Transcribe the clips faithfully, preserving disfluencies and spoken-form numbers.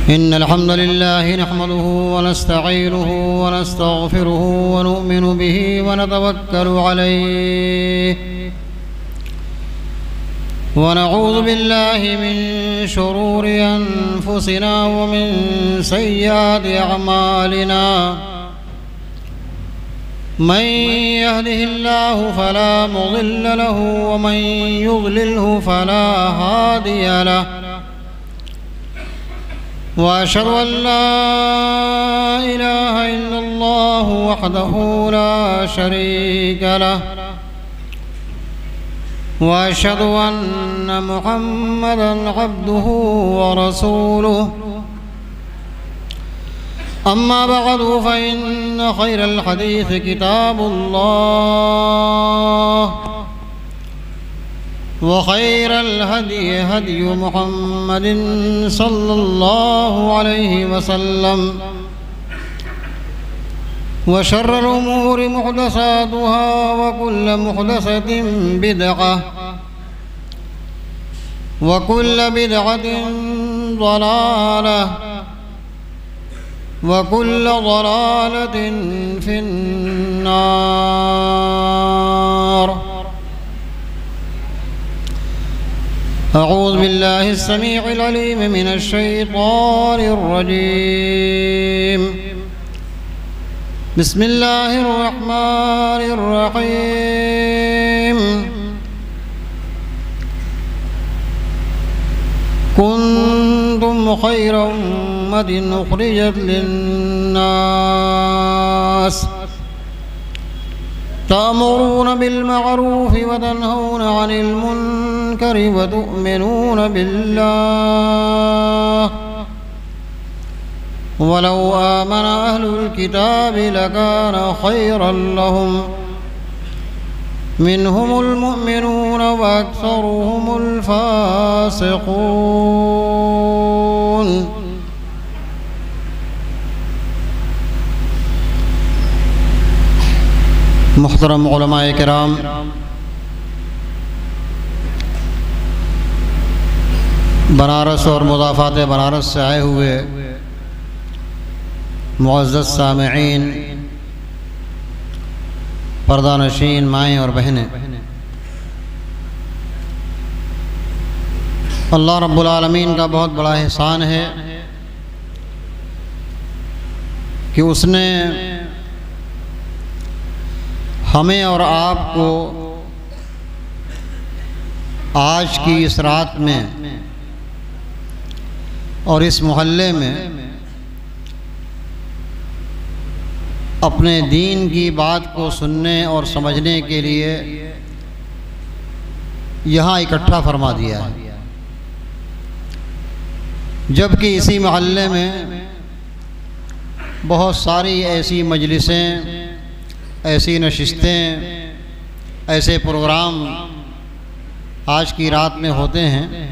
इन्नल हम्दुलिल्लाह नहमदुहु व नस्तईनुहु व नस्तगफिरुहु व नु'मिनु बिही व नतवक्कलु अलैहि व नऊज़ु बिल्लाहि मिन शुरूरि अनफुसिना व मिन सय्यिआति अअमालिना मन यहदिहिल्लाहु फला मुज़िल्ल लहु व मन युज़लिल्हु फला हादिय लहु वअशहदु अन ला इलाहा इल्लल्लाहु वहदहु ला शरीक लहु वअशहदु अन्न मुहम्मदन अब्दुहु व रसूलुहु अम्मा बअदु फ़इन्न खैरल हदीस किताबुल्लाह व खैरल हदी हदी मुहम्मदिन सल्लल्लाहु अलैहि वसल्लम व शर्रल उमूरि मुहदसातुहा व कुल्ल मुहदसतिन बिदअह व कुल्ल बिदअतिन ज़लालह व कुल्ल ज़लालतिन फिन्नार। अऊज़ु बिल्लाहि अस्समीउल अलीम मिनश शैतानिर रजीम। बिस्मिल्लाहिर रहमानिर रहीम। कुन्तुम खैर उम्मतिन उखरिजत लिन्नास तअमुरून बिलमअरूफ व तनहौन अनिल मुनकर व तु'मिनून बिल्लाह वलौ आमन अहलुल किताबि लकान खैरन लहुम मिनहुमुल मुमिनून व अक्सरुहुमुल फासिकून। मुहतरम उलमाए किराम, बनारस और मुज़ाफ़ात बनारस से आए हुए मुअज़्ज़ज़ सामिईन, पर्दानशीन माएँ और बहनें, अल्लाह रब्बुल आलमीन का बहुत बड़ा एहसान है कि उसने हमें और आपको आज की इस रात में और इस मोहल्ले में अपने दीन की बात को सुनने और समझने के लिए यहाँ इकट्ठा फरमा दिया है, जबकि इसी मोहल्ले में बहुत सारी ऐसी मजलिसें, ऐसी नशिस्तें, ऐसे प्रोग्राम आज की रात में होते हैं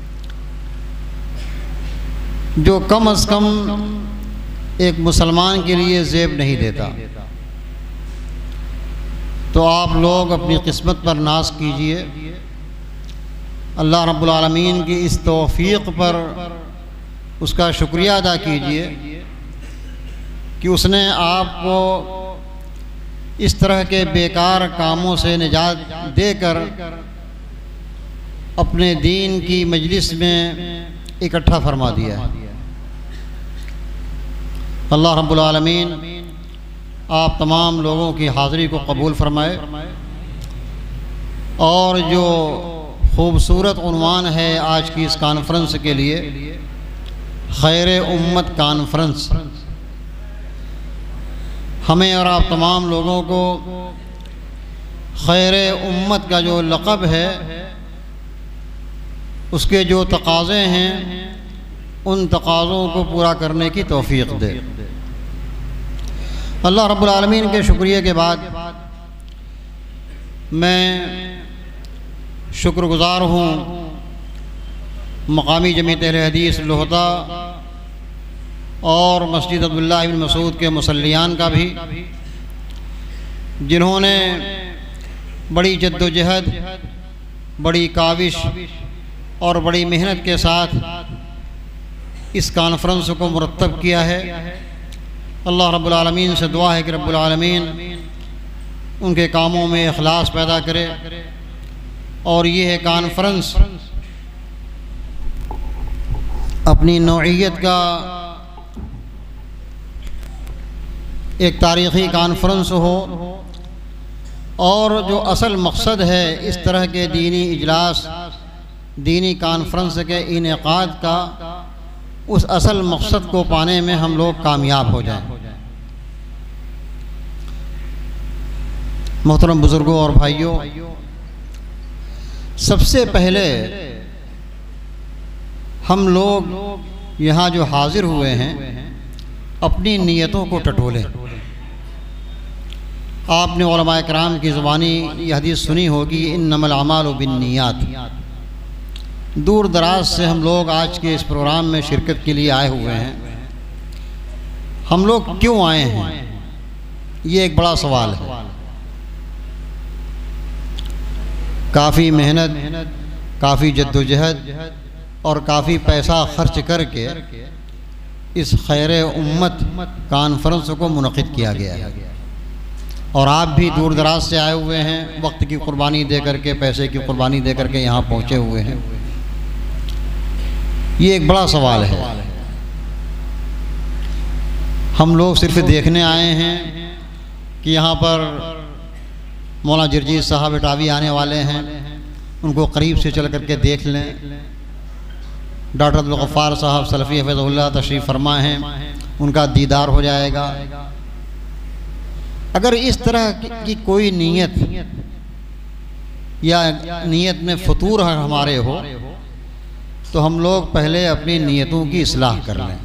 जो कम अज़ कम एक मुसलमान के लिए ज़ेब नहीं देता। तो आप लोग अपनी किस्मत पर नाज कीजिए, अल्लाह रब्बुल आलमीन की इस तौफ़ीक़ पर उसका शुक्रिया अदा कीजिए कि उसने आपको इस तरह के बेकार कामों से निजात देकर अपने दीन की मजलिस में इकट्ठा फरमा दिया है। अल्लाह रब्बुल आलमीन आप तमाम लोगों की हाज़िरी को कबूल फरमाए और जो ख़ूबसूरत उन्वान है आज की इस कॉन्फ्रेंस के लिए, खैर उम्मत कॉन्फ्रेंस, हमें और आप तमाम लोगों को खैर उम्मत का जो लक़ब है उसके जो तकाज़े हैं उन तकाज़ों को पूरा करने की तौफ़ीक़ दे। अल्लाह रब्बुल आलमीन के शुक्रिया के बाद मैं शुक्रगुज़ार हूँ मकामी जमीयत अहले हदीस लोहता और मस्जिद अब्दुल्लाह इब्न मसूद के मुसल्लियान का भी, जिन्होंने बड़ी जद्दोजहद, बड़ी काविश और बड़ी मेहनत के साथ इस कॉन्फ्रेंस को मुरतब किया है। अल्लाह रब्बुल आलमीन से दुआ है कि रब्बुल आलमीन उनके कामों में इखलास पैदा करे और ये है कॉन्फ्रेंस अपनी नौइयत का एक तारीख़ी कॉन्फ्रेंस हो और जो असल मकसद है इस तरह के दीनी इजलास दीनी कॉन्फ्रेंस के इनेकाद का, उस असल मकसद को पाने में हम लोग कामयाब हो जाएं। मोहतरम बुज़ुर्गों और भाइयों, सबसे पहले हम लोग यहाँ जो हाजिर हुए हैं अपनी नीयतों को टटोलें। आपने उलमाए किराम की ज़ुबानी ये हदीस सुनी होगी, इन्नमल अमालु बिन्नियात। दूर दराज से हम लोग आज के इस प्रोग्राम में शिरकत के लिए आए हुए हैं। हम लोग क्यों आए हैं, ये एक बड़ा सवाल है। काफ़ी मेहनत, काफ़ी जद्दोजहद और काफ़ी पैसा खर्च करके इस खैर उम्मत कॉन्फ्रेंस को मुनक़िद किया गया है और आप भी दूर दराज से आए हुए हैं, वक्त की कुर्बानी दे करके, पैसे की कुर्बानी दे करके यहाँ पहुँचे हुए हैं। ये एक बड़ा सवाल है। हम लोग सिर्फ देखने आए हैं कि यहाँ पर मौलाना जरजीत साहब इटावी आने वाले हैं, उनको करीब से चल करके देख लें। डॉक्टर अब्दुल गफ्फार साहब सलफ़ी हफ़िज़हुल्लाह तशरीफ़ फरमा हैं, उनका दीदार हो जाएगा। अगर इस तरह की कोई नीयत या नीयत में फतूर हमारे हो तो हम लोग पहले अपनी नीयतों की इस्लाह कर लें।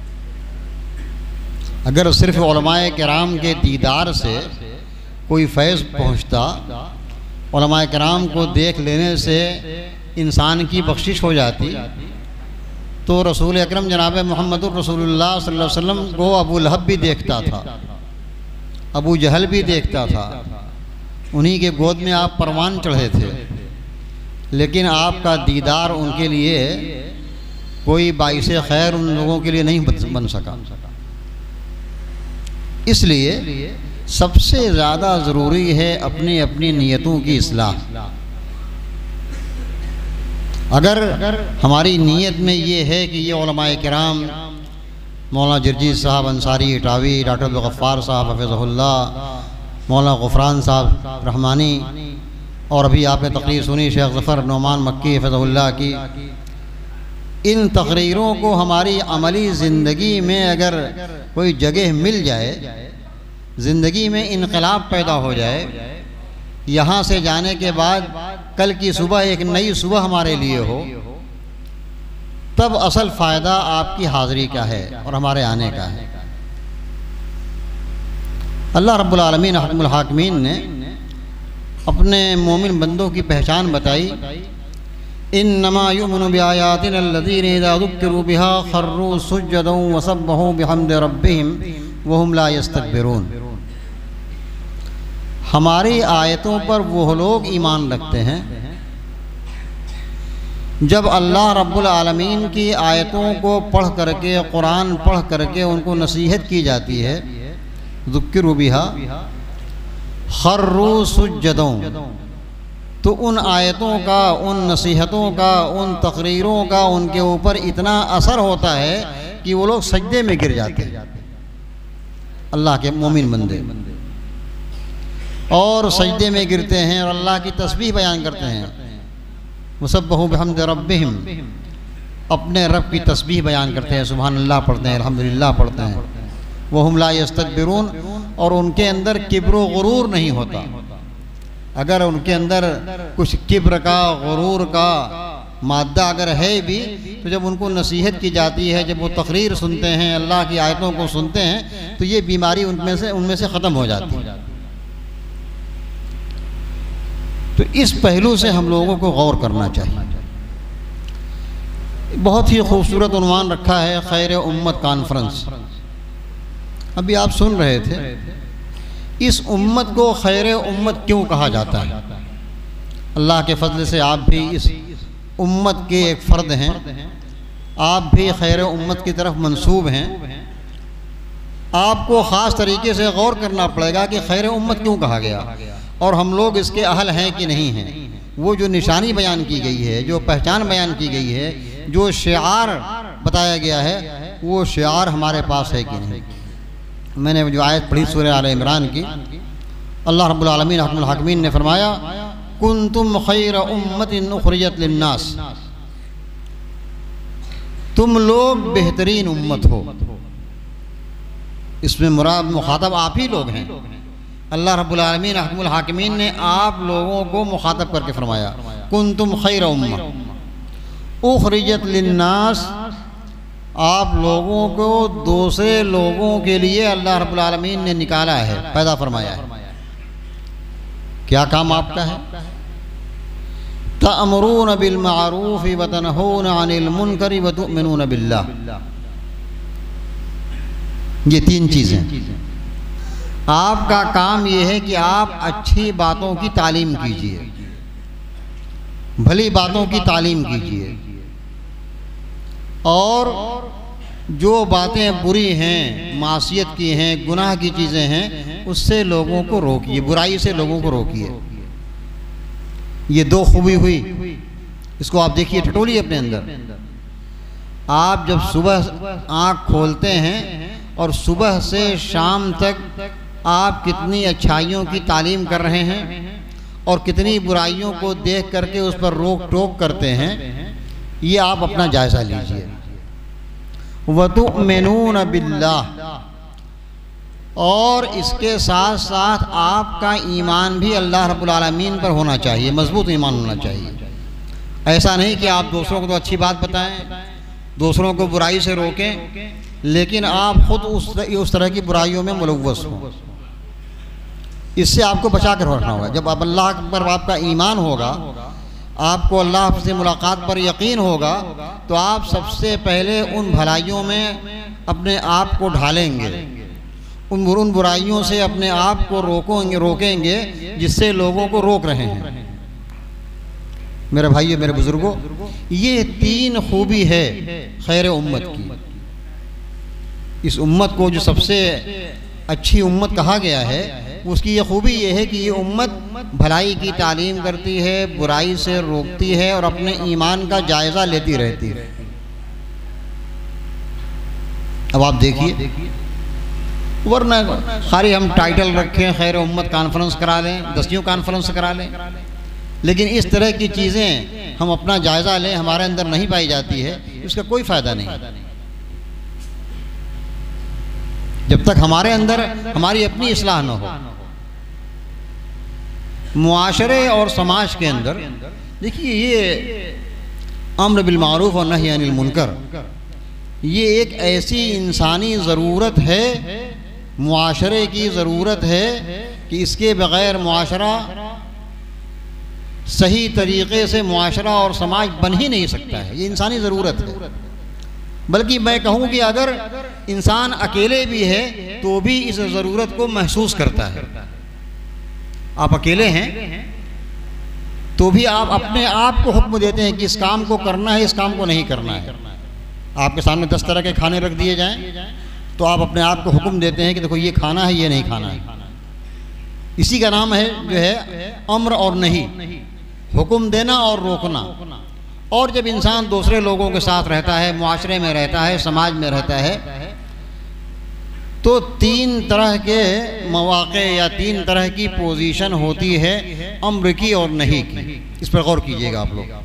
अगर सिर्फ उलमाए किराम के दीदार से कोई फैज़ पहुँचता, उलमाए किराम को देख लेने से इंसान की बख्शिश हो जाती, तो रसूल अकरम जनाब मोहम्मदुर रसूलुल्लाह सल्लल्लाहु अलैहि वसल्लम को अबू लहब भी देखता था, अबू जहल भी देखता था, उन्हीं के गोद में आप परवान चढ़े थे। लेकिन आपका दीदार उनके लिए कोई बाइसे खैर उन लोगों के लिए नहीं बन सका। इसलिए सबसे ज़्यादा ज़रूरी है अपनी अपनी नीयतों की इस्लाह। अगर हमारी नीयत में ये है कि ये उलमाए किराम, मौलाना जरजीत साहब अंसारी इटावी, डॉक्टर अब्दुल गफ्फार साहब हफ़िज़हुल्लाह, मौलाना गुफ़रान साहब रहमानी, और अभी आपने तकरीर सुनी शेख ज़फ़र नौमान मक्की हफ़िज़हुल्लाह की, इन तकरीरों को हमारी अमली ज़िंदगी में अगर कोई जगह मिल जाए, ज़िंदगी में इनकलाब पैदा हो जाए, यहाँ से जाने के बाद कल की सुबह एक नई सुबह हमारे लिए हो, तब असल फ़ायदा आपकी हाज़िरी का है और हमारे आने का है। अल्लाह रब्बुल आलमीन हकमुल हाकिमीन ने अपने मोमिन बंदों की पहचान बताई, इन्नमा युमिनु बिआयातिना अल्लज़ीना इज़ा ज़ुक्किरू बिहा खर्रू सुज्जदन व सब्बहू बिहम्दि रब्बिहिम व हुम ला यस्तकबिरून। हमारी आयतों पर वो लोग ईमान रखते हैं जब अल्लाह रब्बुल आलमीन की आयतों को पढ़ करके, कुरान पढ़ करके उनको नसीहत की जाती है, ज़ुक्किरू बिहा खर्रू सुज्जदों, तो उन आयतों का, उन नसीहतों का, उन तकरीरों का उनके ऊपर इतना असर होता है कि वो लोग सजदे में गिर जाते हैं, अल्लाह के मोमिन बंदे, और सजदे में गिरते हैं और अल्लाह की तस्बीह बयान करते हैं। मुसब्बहू बिहम्दि रब्बिहिम, अपने रब की तस्बीह बयान करते हैं, सुभान अल्लाह पढ़ते हैं, अल्हम्दुलिल्लाह पढ़ते हैं। वह हुम ला यस्तकबिरून, और उनके अंदर किब्र व गुरूर नहीं होता। अगर उनके अंदर कुछ किब्र का, गुरूर का मादा अगर है भी, तो जब उनको नसीहत की जाती है, जब वो तकरीर सुनते हैं, अल्लाह की आयतों को सुनते हैं, तो ये बीमारी उनमें से उनमें से ख़त्म हो जाती है। तो इस पहलू से हम लोगों को गौर करना चाहिए। बहुत ही खूबसूरत उन्वान रखा है खैर उम्मत कॉन्फ्रेंस। अभी आप सुन रहे थे, इस उम्मत को खैर उम्मत क्यों कहा जाता है? अल्लाह के फजल से आप भी इस उम्मत के एक फ़र्द हैं, आप भी खैर उम्मत की तरफ मंसूब हैं। आपको ख़ास तरीके से गौर करना पड़ेगा कि खैर उम्मत क्यों कहा गया और हम लोग इसके अहल हैं कि नहीं हैं। वो जो निशानी बयान की गई है, जो पहचान बयान की गई है, जो शिआर बताया गया है, वो शिआर हमारे पास है कि नहीं। मैंने जो आयत पढ़ी सूरह आल इमरान की, अल्लाह रब्बुल आलमीन हकमुल हाकिमीन ने फरमाया कुंतुम खैर उम्मतिन उखरिजत लिन्नास, तुम लोग बेहतरीन उम्मत हो। इसमें मुराद मुखातब आप ही लोग हैं। अल्लाह रब्बुल आलमीन हकमुल हाकिमीन ने आप लोगों को मुखातब करके फरमाया कुंतुम खैर उम्मा उखरिजत लिन्नास, आप लोगों को दूसरे लोगों के लिए अल्लाह रब्बुल आलमीन ने निकाला है, पैदा फरमाया है। क्या काम आपका है? तअमुरून बिल मारूफ व तनहून अनिल मुनकर व तुमिनून बिल्लाह। ये तीन चीज़ें। आपका काम ये है कि आप अच्छी बातों की तालीम कीजिए, भली बातों की तालीम कीजिए, और जो बातें बुरी हैं, मासियत की हैं, गुनाह की चीज़ें हैं, उससे लोगों को रोकिए, बुराई से लोगों को रोकिए। ये दो खूबी हुई, इसको आप देखिए, टटोलिए अपने अंदर। आप जब सुबह आँख खोलते हैं और सुबह से शाम तक आप कितनी अच्छाइयों की तालीम कर रहे हैं और कितनी बुराइयों को देख करके उस पर रोक टोक करते हैं, ये आप अपना जायज़ा लीजिए। वतुमिनून बिल्लाह, और इसके साथ साथ आपका ईमान भी अल्लाह रब्बुल आलमीन पर होना चाहिए, मजबूत ईमान होना चाहिए। ऐसा नहीं कि आप दूसरों को तो अच्छी बात बताएं, दूसरों को बुराई से रोकें, लेकिन आप खुद उस उस तरह की बुराइयों में मुलव्वस हों। इससे आपको बचा कर रखना होगा। जब आप अल्लाह पर आपका ईमान होगा, आपको अल्लाह से मुलाकात पर यकीन होगा, तो आप सबसे पहले उन भलाइयों में अपने आप को ढालेंगे, उन उन बुराइयों से अपने आप को रोकेंगे रोकेंगे जिससे लोगों को रोक रहे हैं। मेरे भाइयों, मेरे बुजुर्गों, ये तीन खूबी है खैर उम्मत की। इस उम्मत को जो सबसे अच्छी उम्मत कहा गया है, उसकी ये खूबी ये है कि ये उम्मत भलाई की तालीम करती है, बुराई से रोकती है और अपने ईमान का जायज़ा लेती रहती है। अब आप देखिए, वरना खाली हम टाइटल रखें, खैर उम्मत कॉन्फ्रेंस करा लें, दसियों कॉन्फ्रेंस करा लें, लेकिन इस तरह की चीज़ें हम अपना जायज़ा लें, हमारे अंदर नहीं पाई जाती है, इसका कोई फ़ायदा नहीं। जब तक हमारे अंदर हमारी अपनी इस्लाह न हो। मुआशरे और समाज के अंदर देखिए, ये अम्र बिल मारूफ और नही अनिल मुनकर, ये एक ऐसी इंसानी ज़रूरत है, मुआशरे की ज़रूरत है कि इसके बग़ैर मुआशरा सही तरीक़े से मुआशरा और समाज बन ही नहीं सकता है। ये इंसानी ज़रूरत है। बल्कि मैं कहूँ कि अगर इंसान अकेले भी है तो भी इस ज़रूरत को महसूस करता है। आप अकेले हैं तो भी आप अपने आप को हुक्म देते हैं कि इस काम को करना है, इस काम को नहीं करना है। आपके सामने दस तरह के खाने रख दिए जाएं तो आप अपने आप को हुक्म देते हैं कि देखो ये खाना है, ये नहीं खाना है। इसी का नाम है जो है अम्र और नहीं, हुक्म देना और रोकना। और जब इंसान दूसरे लोगों के साथ रहता है, मुआशरे में रहता है, समाज में रहता है, तो तीन तरह के मौक़े या तीन तरह की पोजीशन होती है, अम्र की और नहीं की। इस पर गौर कीजिएगा आप लोग।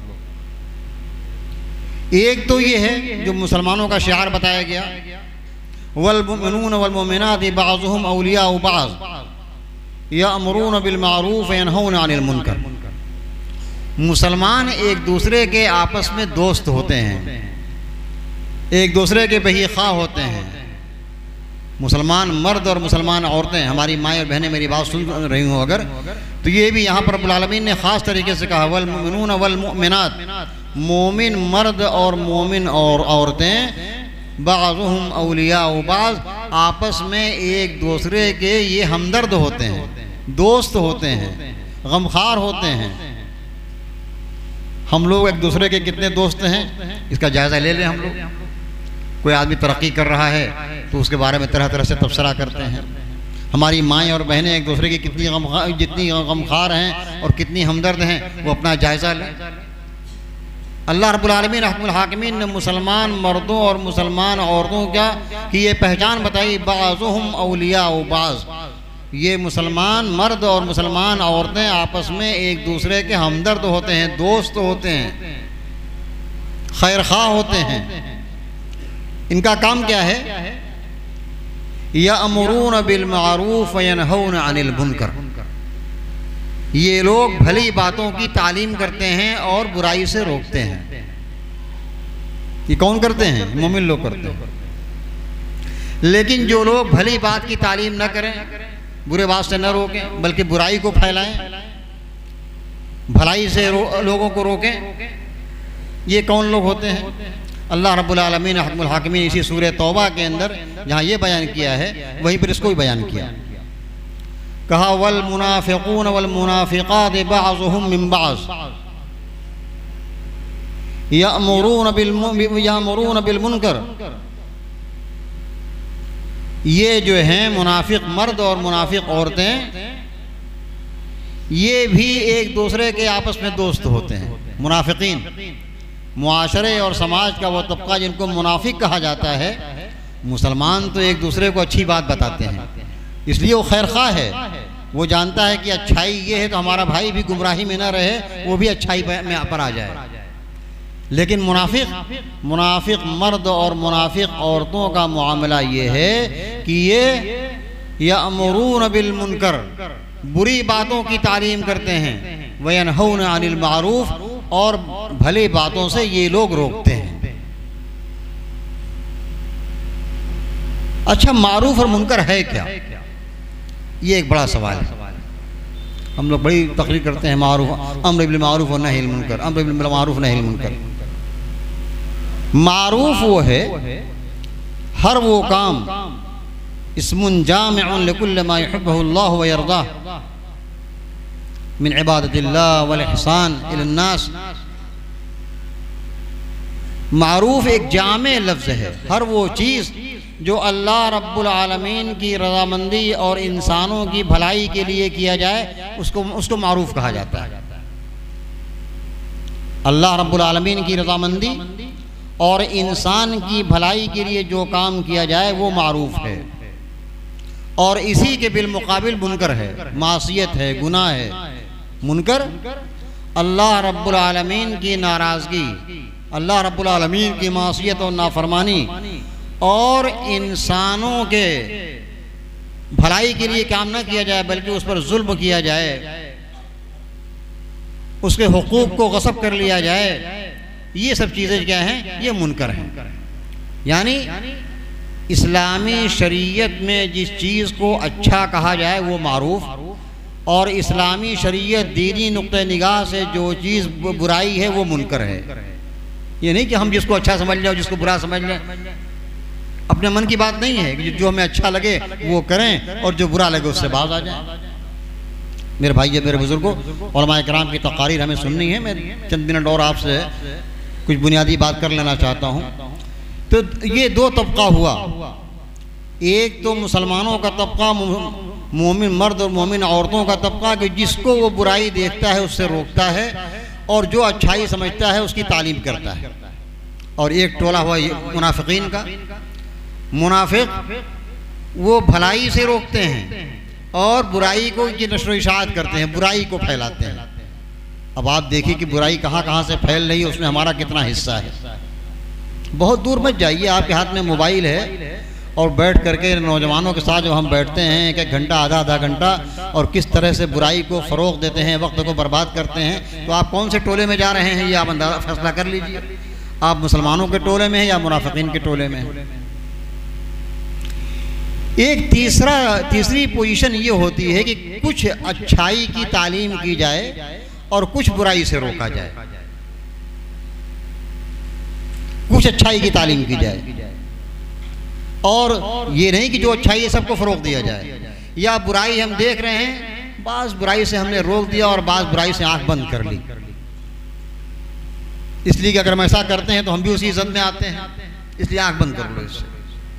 एक तो ये है जो मुसलमानों का शिआर बताया गया, वल मुमिनून वल मुमिनात बाज़ुहुम औलियाउ बाज़ यअमुरून बिल मारूफ व यनहौन अनिल मुनकर। मुसलमान एक दूसरे के आपस में दोस्त होते हैं, एक दूसरे के बही ख़्वाह होते हैं। मुसलमान मर्द और मुसलमान औरतें, हमारी माएँ और बहनें मेरी बात सुन रही हों अगर, तो ये भी यहाँ पर रब्बुल आलमीन ने ख़ास तरीके से कहा वल मुमिनून वल मुमिनात, मोमिन मर्द और मोमिन और औरतें बाज़ुहुम औलियाउ बाज़, आपस में एक दूसरे के ये हमदर्द होते हैं, दोस्त होते हैं, गमखार होते हैं। हम लोग एक दूसरे के कितने दोस्त हैं? इसका जायज़ा ले लें हम लोग। कोई आदमी तरक्की कर रहा है तो उसके बारे में तरह तरह से तबसरा करते हैं। हमारी माएँ और बहनें एक दूसरे की कितनी गम जितनी गमखार हैं और कितनी हमदर्द हैं, वो अपना जायज़ा लें। अल्लाह रब्बुल आलमीन रहमुल हाकिमीन ने मुसलमान मर्दों और मुसलमान औरतों क्या कि ये पहचान बताई, बाज़ुहुम औलिया व बाज़, ये मुसलमान मर्द और मुसलमान औरतें आपस में एक दूसरे के हमदर्द होते हैं, दोस्त होते हैं, खैर खा होते हैं। इनका काम क्या है? यअमुरून बिल मारूफ व यनहौन अनिल मुनकर, ये लोग भली बातों की तालीम करते हैं और बुराई से रोकते हैं। ये कौन करते हैं? मोमिन लोग करते हैं। लेकिन जो लोग भली बात की तालीम न करें, बुरे बात से न रोकें, बल्कि बुराई को फैलाएं, भलाई से रो, लोगों को रोकें, ये कौन लोग होते हैं? अल्लाह रब्बुल आलमीन रहमुल हाकिमीन इसी सूरह तौबा के अंदर जहाँ ये बयान किया है, वहीं पर इसको भी बयान किया। कहा वल मुनाफिकून वल मुनाफिकात बाज़ुहुम मिन बाज़ यअमुरून बिल यअमुरून बिल मुनकर, ये जो हैं मुनाफिक मर्द और मुनाफिक औरतें, ये भी एक दूसरे के आपस में दोस्त होते हैं। मुनाफिकीन मुआशरे और समाज का वो तबका जिनको मुनाफिक कहा जाता है। मुसलमान तो एक दूसरे को अच्छी बात बताते हैं, इसलिए वो खैर खा है, वो जानता है कि अच्छाई ये है तो हमारा भाई भी गुमराही में ना रहे, वो भी अच्छाई में पर आ जाए। लेकिन मुनाफिक मुनाफिक मर्द और मुनाफिक औरतों का मामला ये है कि ये यअमुरून बिल मुनकर, बुरी बातों की तालीम करते हैं, व यनहौन अनिल मारूफ, और भले बातों से ये लोग रोकते हैं। अच्छा, मारूफ और मुनकर है क्या? ये एक बड़ा सवाल है। हम लोग बड़ी तकरीर करते हैं मारूफ, अम्र बिल मारूफ और नही अनिल मुनकर, अम्र बिल मारूफ नही अनिल मुनकर। मारूफ वो है हर वो काम इस्मुन जामिउन लिकुल्लि मा युहिब्बुहु अल्लाह व यरदाह मिन इबादतिल्लाह वल इहसान इलन नास। मारूफ एक जामे लफ्ज़ है, हर वो चीज़ जो अल्लाह रब्बुल आलमीन की रज़ामंदी और इंसानों की भलाई के लिए किया जाए, उसको उसको मारूफ कहा जाता है। अल्लाह रब्बुल आलमीन की रज़ामंदी और इंसान की भलाई के लिए जो काम किया जाए वो मारूफ है। और इसी के बिलमुकाबिल मुनकर है, मासियत है, गुनाह है। मुनकर अल्लाह रब्बुल आलमीन की नाराज़गी, अल्लाह रब्बुल आलमीन की मासियत और नाफरमानी और इंसानों के भलाई के लिए काम न किया जाए बल्कि उस पर जुल्म किया जाए, उसके हुकूक को गस्ब कर लिया जाए, ये सब चीज़ें क्या हैं? ये मुनकर हैं। यानी इस्लामी शरीयत में जिस चीज़ को अच्छा कहा जाए वो मारूफ, और इस्लामी शरीयत दीनी नुक्ते निगाह से जो चीज़ बुराई है वो मुनकर है। ये नहीं कि हम जिसको अच्छा समझ लें और जिसको बुरा समझ लें, अपने मन की बात नहीं है कि जो हमें अच्छा लगे वो करें और जो बुरा लगे उससे बाज आ जाए। मेरे भाई मेरे बुजुर्गों, उलमा इकराम की तकारीर हमें सुननी है। मैं चंद मिनट और आपसे कुछ बुनियादी बात कर लेना चाहता हूँ। तो ये दो तबका हुआ, एक तो मुसलमानों का तबका, मोमिन मर्द और मोमिन औरतों का तबका कि जिसको वो बुराई देखता है उससे रोकता है और जो अच्छाई समझता है उसकी तालीम करता है। और एक टोला हुआ मुनाफिकीन का। मुनाफिक वो भलाई से रोकते हैं और बुराई को की नशर इशाअत करते हैं, बुराई को फैलाते हैं। अब आप देखिए कि बुराई कहाँ कहाँ से फैल रही है, उसमें हमारा कितना हिस्सा है। बहुत दूर मत जाइए, आपके हाथ में मोबाइल है और बैठ करके नौजवानों के साथ जब हम बैठते हैं एक एक घंटा आधा आधा घंटा और किस तरह से बुराई को फ़रोग़ देते हैं, वक्त को बर्बाद करते हैं, तो आप कौन से टोले में जा रहे हैं ये आप अंदाज़ा फैसला कर लीजिए। आप मुसलमानों के टोले में हैं या मुनाफिकीन के टोले में हैं। एक तीसरा तीसरी पोजीशन ये होती है कि कुछ अच्छाई की तालीम की जाए और कुछ बुराई से रोका जाए। कुछ अच्छाई की तालीम की जाए और ये नहीं कि जो अच्छाई है सबको फ़रोग़ दिया जाए, या बुराई हम देख रहे हैं, बाज़ बुराई से हमने रोक दिया और बाज़ बुराई से आंख बंद कर ली। इसलिए कि अगर हम ऐसा करते हैं तो हम भी उसी इज्जत में आते हैं, इसलिए आंख बंद कर लो इससे।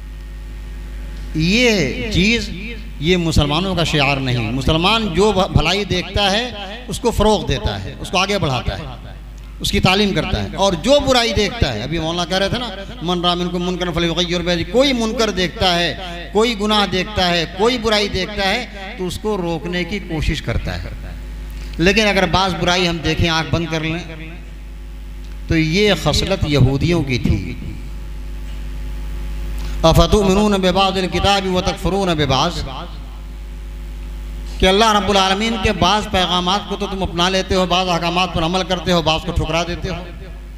ये चीज़ ये मुसलमानों का शिआर नहीं। मुसलमान जो भलाई देखता है उसको फ़रोग़ देता है, उसको आगे बढ़ाता है, उसकी तालीम करता है। और जो बुराई देखता है, अभी मौलाना कह रहे थे ना, मन रा मिनकुम मुनकर फलयुग़य्यिर बियदिही, कोई मुनकर देखता है, कोई गुनाह देखता है, कोई बुराई देखता है तो उसको रोकने की कोशिश करता है। लेकिन अगर बाज़ बुराई हम देखें, आँख बंद कर लें, तो ये खसलत यहूदियों की थी। अफतुमिनून बिबाज़िल किताबि व तकफ़ुरून बिबाज़, कि अल्लाह रब्बुल आलमीन के बाज़ पैगामात को तो तुम अपना लेते हो, बाज़ अहकामात पर अमल करते हो, बाज़ को ठुकरा देते हो।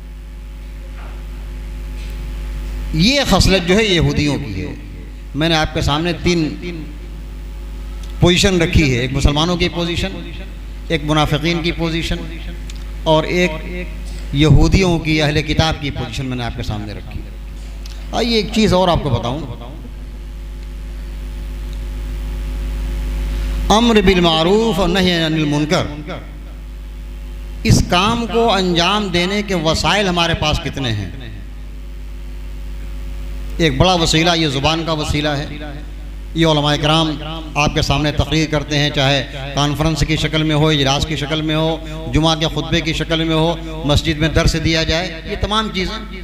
ये खसलत जो है यहूदियों की है। मैंने आपके सामने तीन पोजीशन रखी है, एक मुसलमानों की पोजीशन, एक मुनाफिकीन की पोजीशन और एक यहूदियों की अहले किताब की पोजीशन मैंने आपके सामने रखी है। आइए एक चीज़ और आपको बताऊं, अम्र बिल मारूफ और नही अनिल मुनकर, इस काम को अंजाम देने के वसाइल हमारे पास कितने हैं? एक बड़ा वसीला ये ज़ुबान का वसीला है। ये उलमा इकराम आपके सामने तकरीर करते हैं, चाहे कॉन्फ्रेंस की शक्ल में हो, इजलास की शक्ल में हो, जुमा के खुतबे की शक्ल में हो, मस्जिद में दर्स दिया जाए, ये तमाम चीज़ें।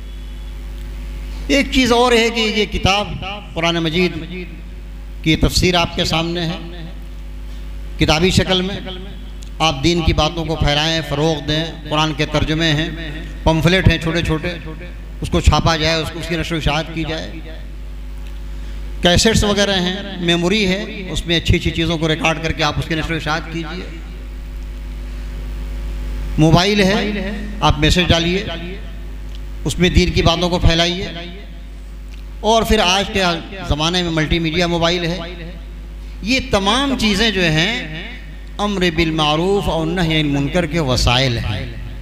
एक चीज़ और है कि ये किताब कुरान मजीद की तफसीर आपके सामने है, किताबी शक्ल में। आप दीन की बातों को फैलाएं, फ़रोग़ दें। कुरान के तर्जुमे हैं, पम्फलेट हैं छोटे छोटे, उसको छापा जाए, उसको उसकी नशर इशाअत की जाए। कैसेट्स वगैरह हैं, मेमोरी है, उसमें अच्छी अच्छी चीज़ों को रिकॉर्ड करके आप उसकी नशर इशाअत कीजिए। मोबाइल है, आप मैसेज डालिए, उसमें दीन की बातों को फैलाइए। और फिर आज के ज़माने में मल्टीमीडिया मोबाइल है। ये तमाम चीज़ें जो हैं अम्र बिल मारूफ और नही अनिल मुनकर के वसाइल हैं।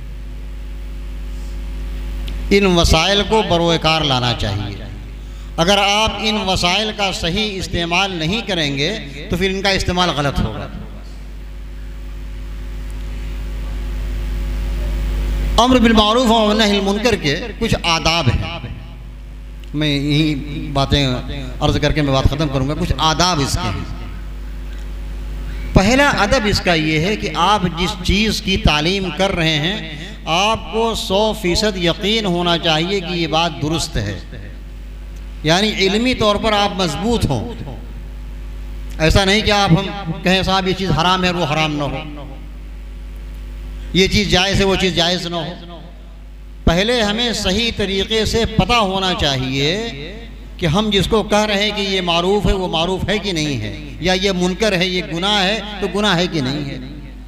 इन वसाइल को बरोकार लाना चाहिए। अगर आप इन वसाइल का सही इस्तेमाल नहीं करेंगे तो फिर इनका इस्तेमाल गलत होगा। अम्र बिल मारूफ और नही अनिल मुनकर के कुछ आदाब हैं। मैं यही बातें अर्ज करके मैं बात ख़त्म करूँगा। कुछ आदाब इसके हैं। पहला अदब इसका ये है कि आप जिस चीज़ की तालीम कर रहे हैं आपको सौ फीसद यकीन होना चाहिए कि ये बात दुरुस्त है, यानी इल्मी तौर पर आप मजबूत हों। ऐसा नहीं कि आप हम कहें साहब ये चीज़ हराम है और वो हराम ना हो, ये चीज़ जायज़ है वो चीज़ जायज़ ना हो। पहले हमें सही तरीक़े से पता होना चाहिए कि हम जिसको कह रहे हैं कि ये मारूफ है वो मारूफ है कि नहीं है, या ये मुनकर है, ये गुनाह है तो गुनाह है कि नहीं है।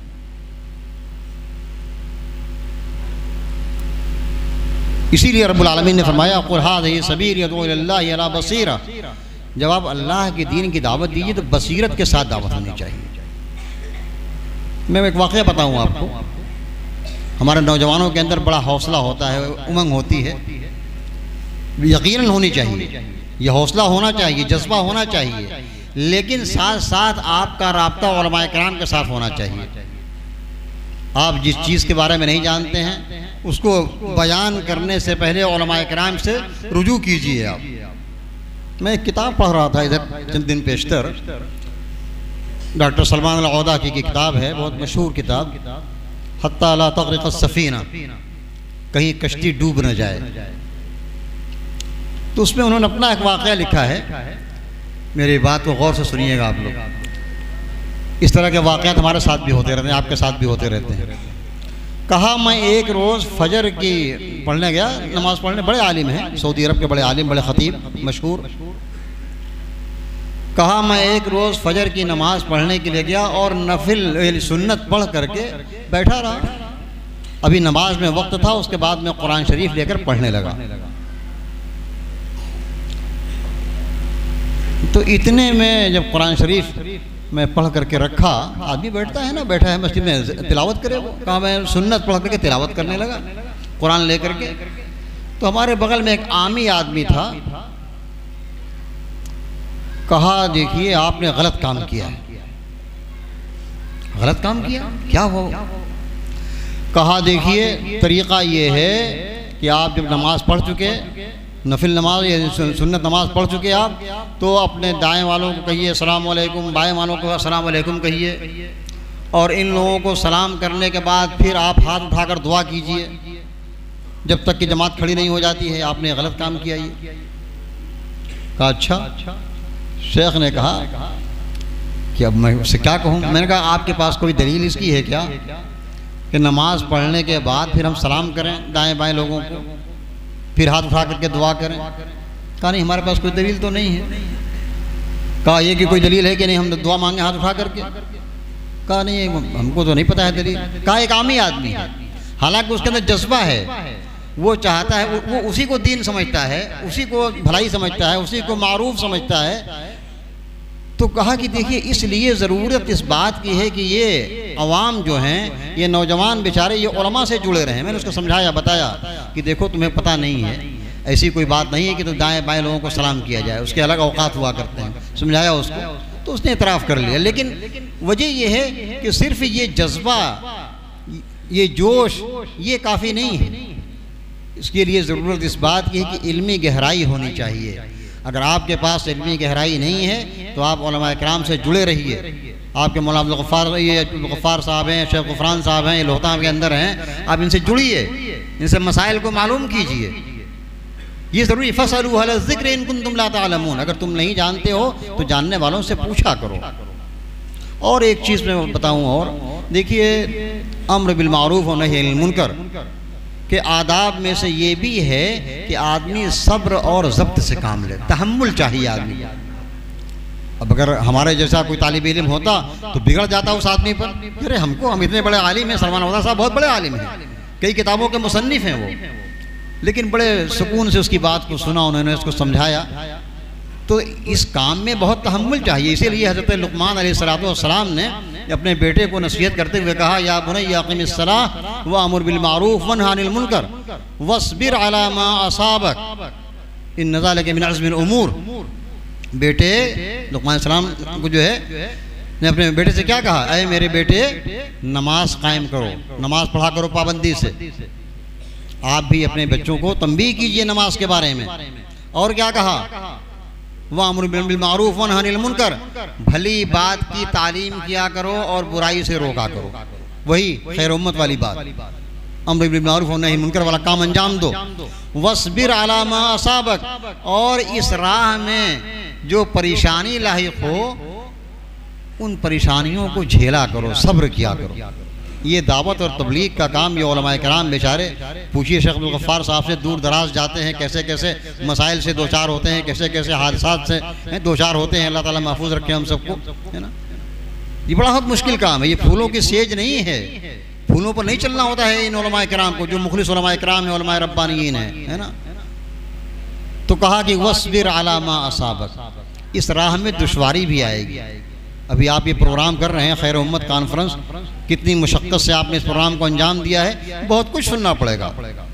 इसीलिए रब्बुल आलमीन ने फरमाया कुल हाज़िही सबीली अदऊ इलल्लाहि अला बसीरा। जब आप अल्लाह के दीन की दावत दीजिए तो बसीरत के साथ दावत होनी चाहिए। मैं एक वाक़या बताऊँ आपको। हमारे नौजवानों के अंदर बड़ा हौसला होता है, उमंग होती है, यकीनन होनी चाहिए, यह हौसला होना चाहिए, जज्बा होना चाहिए, लेकिन साथ साथ आपका राब्ता उलमा इकराम के साथ होना चाहिए। आप जिस चीज़ के बारे में नहीं जानते हैं उसको बयान करने से पहले उलमा इकराम से रुजू कीजिए। आप मैं एक किताब पढ़ रहा था इधर चंद दिन पेशतर, डॉक्टर सलमान अल-औदा की किताब है, बहुत मशहूर किताब, हत्ता ला तग़रिक़ अस्सफ़ीना, कहीं कश्ती डूब न जाए। तो उसमें उन्होंने अपना एक वाक़या लिखा है। मेरी बात को गौर से सुनिएगा आप लोग। इस तरह के वाक़यात हमारे साथ भी होते रहते हैं, आपके साथ भी होते रहते हैं। कहा मैं एक रोज़ फजर की पढ़ने गया, नमाज़ पढ़ने, बड़े आलिम हैं, सऊदी अरब के बड़े आलिम, बड़े ख़तीब मशहूर। कहा मैं एक रोज़ फजर की नमाज़ पढ़ने के लिए गया और नफिल सुन्नत पढ़ करके बैठा रहा। अभी नमाज में वक्त था, उसके बाद मैं कुरान शरीफ लेकर पढ़ने लगा। तो इतने में जब कुरान शरीफ मैं पढ़ करके रखा, आदमी बैठता है ना, बैठा है मस्जिद में, तिलावत करे वो, कहा मैं सुन्नत पढ़ करके तिलावत करने लगा कुरान ले करके। तो हमारे बगल में एक आमी आदमी था, कहा देखिए आपने गलत काम किया है। गलत काम किया? क्या हो? कहा देखिए तरीक़ा ये है कि आप जब नमाज़ पढ़ चुके, नफिल नमाज या सुन्नत नमाज पढ़ चुके आप, तो अपने दाएं वालों को कहिए अस्सलाम वालेकुम, बाएं वालों को अस्सलाम वालेकुम कहिए, और इन लोगों को सलाम करने के बाद फिर आप हाथ उठाकर दुआ कीजिए जब तक कि जमात खड़ी नहीं हो जाती है। आपने गलत काम किया ये। कहा अच्छा। शेख ने कहा कि अब मैं उससे क्या कहूँ। मैंने कहा आपके पास कोई दलील इसकी है क्या कि नमाज पढ़ने के बाद फिर हम सलाम करें दाएं बाएं लोगों को, फिर हाथ उठा करके दुआ करें? कहा नहीं, हमारे पास कोई दलील तो नहीं है। कहा ये कि कोई दलील है कि नहीं हम दुआ मांगे हाथ उठा करके? कहा नहीं, हमको तो नहीं पता है दलील। कहा एक आमी आदमी है, हालांकि उसके अंदर जज्बा है, वो चाहता है, वो, वो उसी को दीन समझता है, उसी को भलाई समझता है, उसी को मारूफ समझता है। तो कहा कि देखिए इसलिए ज़रूरत इस बात की है कि ये अवाम जो हैं, ये नौजवान बेचारे, ये उलमा से जुड़े रहे। मैंने उसको समझाया, बताया कि देखो तुम्हें पता नहीं है, ऐसी कोई बात नहीं है कि तो दाएं बाएं लोगों को सलाम किया जाए, उसके अलग औकात हुआ करते हैं। समझाया उसको, तो उसने इतराफ़ कर लिया। लेकिन वजह यह है कि सिर्फ ये जज्बा, ये जोश, ये काफ़ी नहीं है। इसके लिए ज़रूरत इस बात की है कि इल्मी गहराई होनी चाहिए। अगर आपके पास इल्मी गहराई नहीं है तो आप उलमा इकराम से जुड़े रहिए। आपके मौलाना अब्दुल गफ्फार, ये अब्दुल गफ्फार साहब हैं, शेख गुफरान साहब हैं, ये लोहताब के अंदर हैं, आप इनसे जुड़िए, इनसे मसाइल को मालूम कीजिए। ये ज़रूरी, फसलू अहल ज़िक्र इन कुंतुम ला तालमून, अगर तुम नहीं जानते हो तो जानने वालों से पूछा करो। और एक चीज़ मैं बताऊँ, और देखिए अम्र बिल मारूफ और नही अनिल मुनकर के आदाब में से ये भी है कि आदमी सब्र और ज़ब्त से काम ले, तहम्मुल चाहिए आदमी। अब अगर हमारे जैसा कोई तालिब इल्म होता तो बिगड़ जाता उस आदमी पर, अरे हमको, हम इतने बड़े आलिम हैं, सलमान अवदा साहब बहुत बड़े आलिम हैं, कई किताबों के मुसन्निफ हैं वो, लेकिन बड़े सुकून से उसकी बात को सुना, उन्होंने उसको समझाया। तो इस काम में बहुत तहम्मुल चाहिए। इसीलिए हज़रत लुक़मान अलैहिस्सलाम ने अपने बेटे को नसीहत करते हुए कहा, या बुनय्या अक़िमिस्सलाह वअमुर बिल मारूफ वन्हा अनिल मुनकर वस्बिर अला मा असाबक इन्न ज़ालिका मिन अज़्मिल उमूर। बेटे, लुक़मान सलाम को जो है ने अपने बेटे से क्या कहा, अरे मेरे बेटे नमाज कायम करो, नमाज पढ़ा करो पाबंदी से। आप भी अपने बच्चों को तंबीह कीजिए नमाज के बारे में। और क्या कहा, वअमुर बिल मारूफ वन्हा अनिल मुनकर, भली बात की तालीम किया करो और बुराई से रोका करो। वही खैर उम्मत वाली बात, अम्र बिल मारूफ और नही मुनकर वाला काम अंजाम दो। वस्बिर अला मा असाबक, और इस राह में जो परेशानी लाहिक हो उन परेशानियों को झेला करो, सब्र किया करो। ये दावत और तबलीग का काम ये उलमा इकराम बेचारे, पूछिए शेख अब्दुल गफ्फार साहब से, दूर दराज जाते हैं, कैसे कैसे मसाइल से दो चार होते हैं, कैसे कैसे हादसात से दो चार होते हैं। अल्लाह ताला महफूज रखे हम सबको, है ना। ये बड़ा बहुत मुश्किल काम है, ये फूलों की सेज नहीं है, फूलों पर नहीं चलना होता है इन उलमा इकराम को, जो मुखलिस उलमा इकराम है, उलमा रब्बानीन है, है ना। तो कहा कि वस्बिर अला मा असाबक, इस राह में दुश्वारी भी आएगी। अभी आप ये प्रोग्राम कर रहे हैं, खैर उम्मत कॉन्फ्रेंस, कितनी मुशक्क़त से आपने इस प्रोग्राम को अंजाम दिया है, बहुत कुछ सुनना पड़ेगा।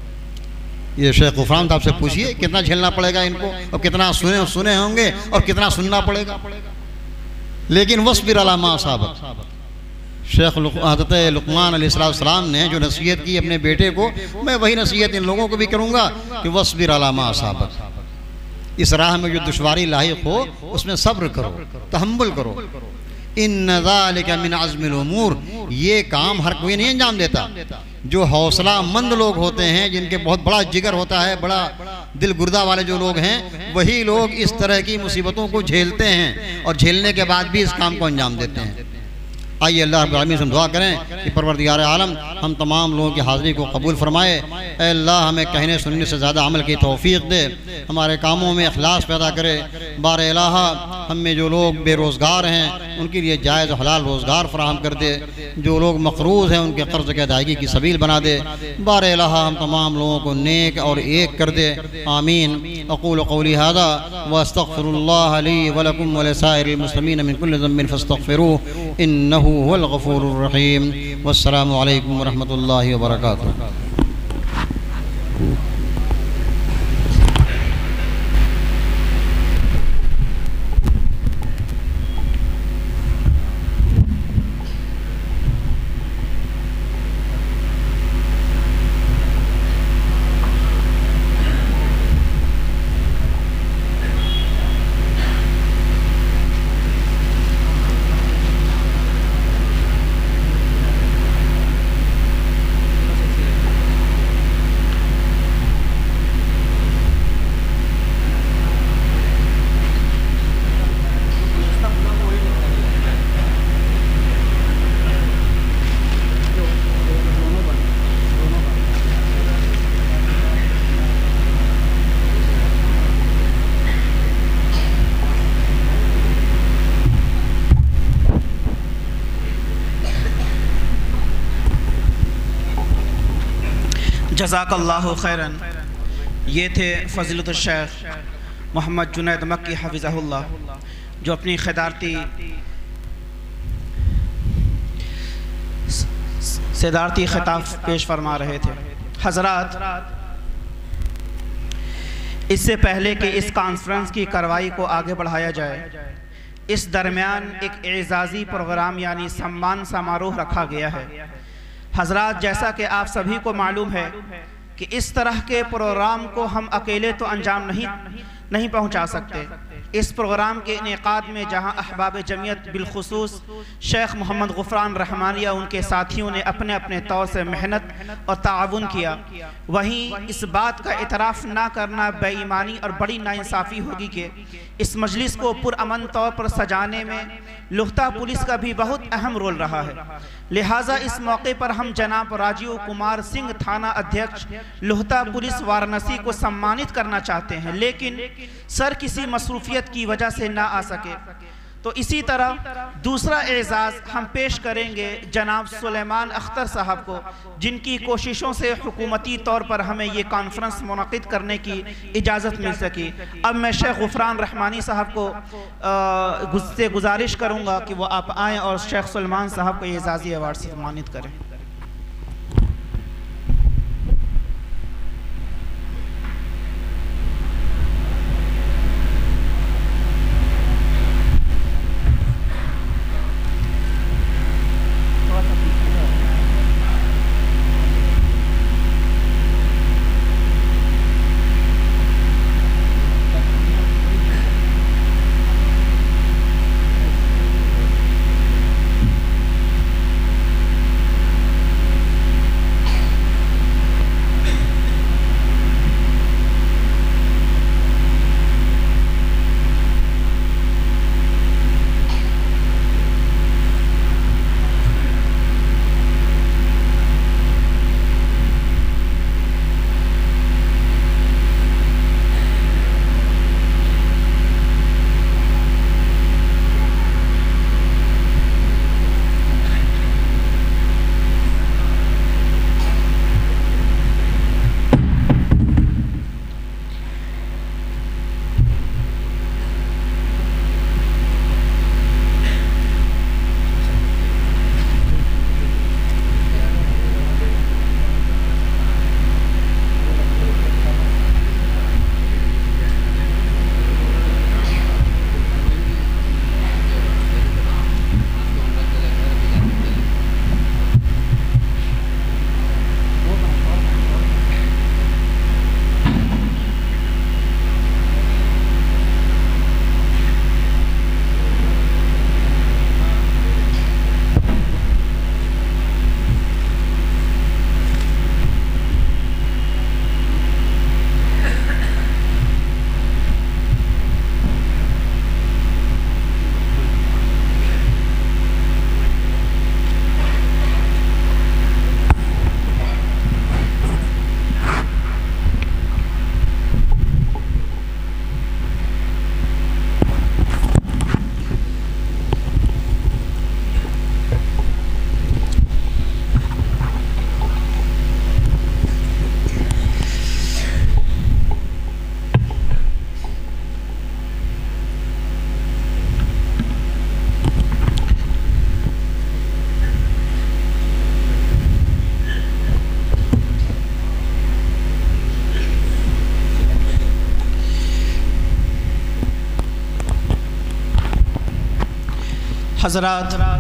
ये शेख गुफरान साहब से पूछिए कितना झेलना पड़ेगा इनको, और कितना सुने सुने होंगे और कितना सुनना पड़ेगा। लेकिन वस्बिर अला मा असाबक, शेख हज़रत लुक़मान अलैहिस्सलाम ने जो नसीहत की अपने बेटे को, मैं वही नसीहत इन लोगों को भी करूँगा कि वस्बिर अला मा असाबक, इस राह में जो दुश्वारी लाहिक हो उसमें सब्र करो, तहम्मुल करो। इन्न ज़ालिका मिन अज़्मिल उमूर, ये काम हर कोई नहीं अंजाम देता। जो हौसला मंद लोग होते हैं, जिनके बहुत बड़ा जिगर होता है, बड़ा दिल गुर्दा वाले जो लोग हैं, वही लोग इस तरह की मुसीबतों को झेलते हैं और झेलने के बाद भी इस काम को अंजाम देते हैं। आइए अल्लाह रब्बुल आलमीन से दुआ करें कि परवरदिगार आलम हम तमाम लोगों की हाज़िरी को कबूल फरमाए। ऐ अल्लाह हमें कहने सुनने से ज़्यादा अमल की तौफ़ीक़ दे, हमारे कामों में इखलास पैदा करे। बार इलाहा हम में जो लोग बेरोज़गार हैं उनके लिए जायज़ हलाल रोज़गार फराहम कर दे, जो लोग मक़रूज़ हैं उनके क़र्ज़ की अदायगी की सबील बना दे। बार इलाहा हम तमाम लोगों को नेक और एक कर दे, आमीन। अक़ूलु क़ौली हाज़ा व अस्तग़फ़िरुल्लाह ली व लकुम व लिसाइरिल मुस्लिमीन मिन कुल्लि ज़ंबिन फ़स्तग़फ़िरूहु इन्नहु हुवल गफ़ूरुर रहीम। वस्सलामु अलैकुम व रहमतुल्लाहि व बरकातुहू। जज़ाकल्लाहु खैरन। ये थे फ़ज़ीलतुल शेख मोहम्मद जुनैद मक्की हफ़िज़हुल्लाह, जो अपनी खिदारती सदारती खिताब पेश फरमा रहे थे। हज़रात, इससे पहले कि इस कॉन्फ्रेंस की कार्रवाई को आगे बढ़ाया जाए, इस दरमियान एक एजाज़ी प्रोग्राम यानी सम्मान समारोह रखा गया है। हज़रात, जैसा कि आप सभी को मालूम है कि इस तरह के प्रोग्राम को हम अकेले तो अंजाम नहीं नहीं पहुंचा सकते। इस प्रोग्राम के इनेकाद में जहां अहबाब जमीयत बिलखुसूस शेख मोहम्मद गुफरान रहमानिया उनके साथियों ने अपने अपने तौर से मेहनत और ताउन किया, वहीं इस बात का इतराफ़ ना करना बेईमानी और बड़ी नाइंसाफ़ी होगी कि इस मजलिस को पुरअमन तौर पर सजाने में लुहता पुलिस का भी बहुत अहम रोल रहा है। लिहाजा इस मौके पर हम जनाब राजीव कुमार सिंह थाना अध्यक्ष लुहता पुलिस वाराणसी को सम्मानित करना चाहते हैं, लेकिन सर किसी मसरूफियत की वजह से ना आ सके। तो इसी तरह दूसरा एजाज़ हम पेश करेंगे जनाब सुलेमान अख्तर साहब को, जिनकी कोशिशों से हुकूमती तौर पर हमें ये कॉन्फ्रेंस मुनक़िद करने की इजाज़त मिल सकी। अब मैं शेख गुफरान रहमानी साहब को से गुजारिश करूँगा कि वो आप आएँ और शेख सुलेमान साहब को एजाज़ी अवार्ड से सम्मानित करें। हज़रात,